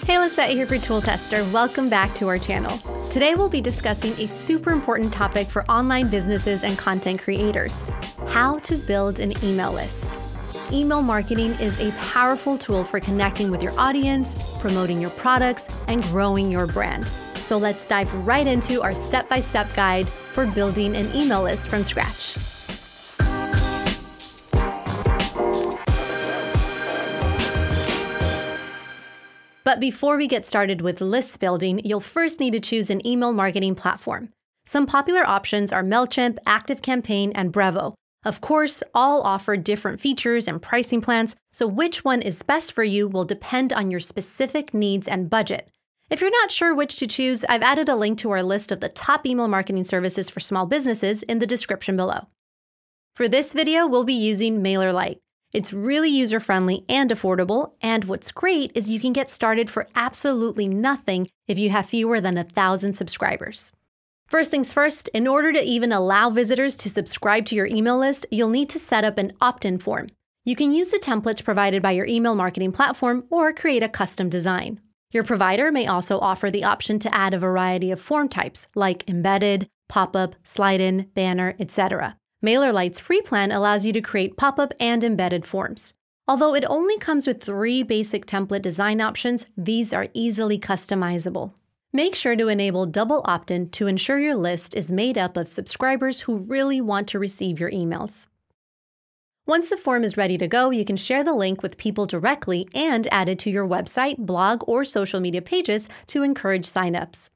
Hey, Lisette here for Tool Tester. Welcome back to our channel. Today we'll be discussing a super important topic for online businesses and content creators: how to build an email list. Email marketing is a powerful tool for connecting with your audience, promoting your products, and growing your brand. So let's dive right into our step-by-step guide for building an email list from scratch. But before we get started with list building, you'll first need to choose an email marketing platform. Some popular options are MailChimp, ActiveCampaign, and Brevo. Of course, all offer different features and pricing plans, so which one is best for you will depend on your specific needs and budget. If you're not sure which to choose, I've added a link to our list of the top email marketing services for small businesses in the description below. For this video, we'll be using MailerLite. It's really user-friendly and affordable, and what's great is you can get started for absolutely nothing if you have fewer than 1,000 subscribers. First things first, in order to even allow visitors to subscribe to your email list, you'll need to set up an opt-in form. You can use the templates provided by your email marketing platform or create a custom design. Your provider may also offer the option to add a variety of form types like embedded, pop-up, slide-in, banner, etc. MailerLite's free plan allows you to create pop-up and embedded forms. Although it only comes with 3 basic template design options, these are easily customizable. Make sure to enable double opt-in to ensure your list is made up of subscribers who really want to receive your emails. Once the form is ready to go, you can share the link with people directly and add it to your website, blog, or social media pages to encourage signups.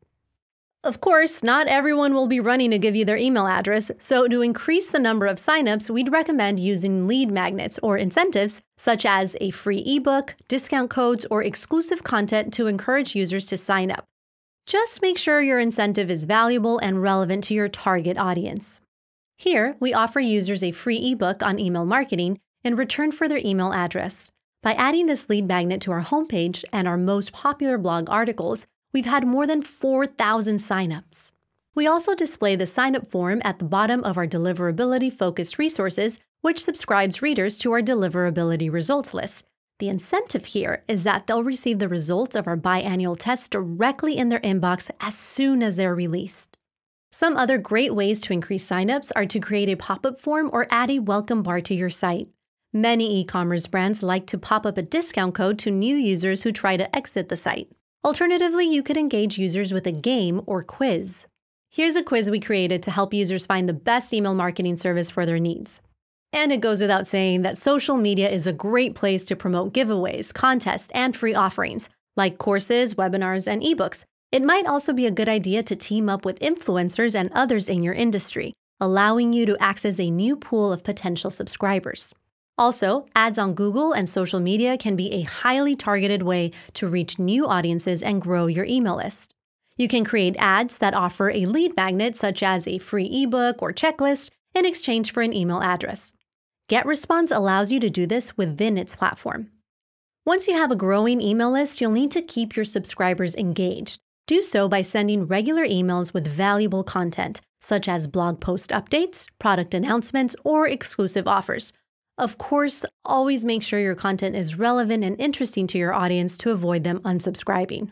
Of course, not everyone will be running to give you their email address, so to increase the number of signups, we'd recommend using lead magnets or incentives, such as a free ebook, discount codes, or exclusive content to encourage users to sign up. Just make sure your incentive is valuable and relevant to your target audience. Here, we offer users a free ebook on email marketing in return for their email address. By adding this lead magnet to our homepage and our most popular blog articles, we've had more than 4,000 signups. We also display the signup form at the bottom of our deliverability-focused resources, which subscribes readers to our deliverability results list. The incentive here is that they'll receive the results of our biannual tests directly in their inbox as soon as they're released. Some other great ways to increase signups are to create a pop-up form or add a welcome bar to your site. Many e-commerce brands like to pop up a discount code to new users who try to exit the site. Alternatively, you could engage users with a game or quiz. Here's a quiz we created to help users find the best email marketing service for their needs. And it goes without saying that social media is a great place to promote giveaways, contests, and free offerings, like courses, webinars, and ebooks. It might also be a good idea to team up with influencers and others in your industry, allowing you to access a new pool of potential subscribers. Also, ads on Google and social media can be a highly targeted way to reach new audiences and grow your email list. You can create ads that offer a lead magnet, such as a free ebook or checklist, in exchange for an email address. GetResponse allows you to do this within its platform. Once you have a growing email list, you'll need to keep your subscribers engaged. Do so by sending regular emails with valuable content, such as blog post updates, product announcements, or exclusive offers. Of course, always make sure your content is relevant and interesting to your audience to avoid them unsubscribing.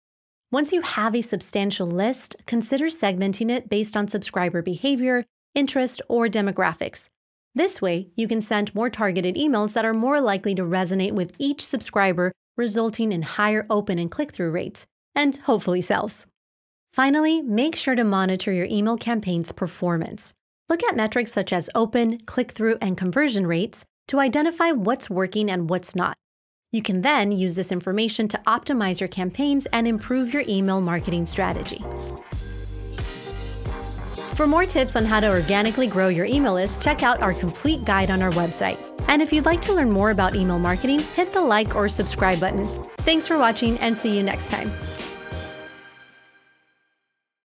Once you have a substantial list, consider segmenting it based on subscriber behavior, interest, or demographics. This way, you can send more targeted emails that are more likely to resonate with each subscriber, resulting in higher open and click-through rates, and hopefully sales. Finally, make sure to monitor your email campaign's performance. Look at metrics such as open, click-through, and conversion rates to identify what's working and what's not. You can then use this information to optimize your campaigns and improve your email marketing strategy. For more tips on how to organically grow your email list, check out our complete guide on our website. And if you'd like to learn more about email marketing, hit the like or subscribe button. Thanks for watching and see you next time.